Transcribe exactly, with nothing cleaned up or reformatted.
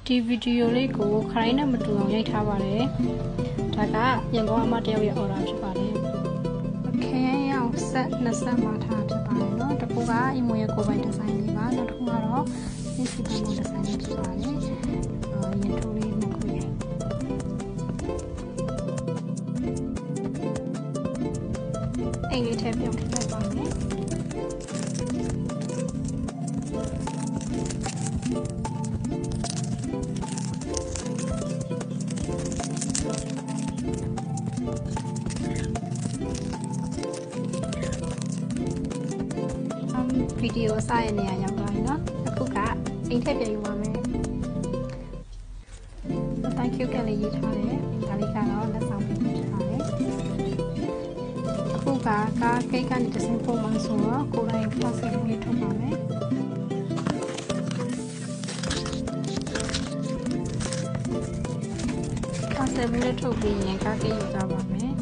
ဒီဗီဒီယိုလေးကိုခိုင်းနဲ့မတူအောင်ရိုက်ထားပါတယ်ဒါကရန်ကုန်အမတယောက်ရဲ့ order ဖြစ်ပါတယ်ခရင်ရောက်ဆက်နှစ်ဆက်မှာထားဖြစ်ပါတယ်เนาะတစ်ခုကအီမိုရဲ့ကိုယ်ပိုင်ဒီဇိုင်းလေးပါနောက်တစ်ခုကတော့ဒီစီပန်မို့ဒီဇိုင်းလေးဖြစ်ပါတယ်ရင်ထိုးလေးနှစ်ခုရဲ့အင်္ဂလိပ်ထဲပြောင်းထည့်လိုက်ပါမယ်ဗီဒီယိုစရဲ့နေရာရောက်သွားပြီเนาะအခုကအိမ်ထက်ပြန်ယူပါမယ် thank you ကလေးရေးထားတယ်ဒါလေးကတော့လက်ဆောင်ပေးထားတယ်အခုကကားကိတ်ကနေတစ်ဆင့်ပို့မှဆိုတော့ကိုယ်တိုင် process လေးထုတ်ပါမယ်process လေးထုတ်ပြီးရင်ကားကိတ်ယူကြပါမယ်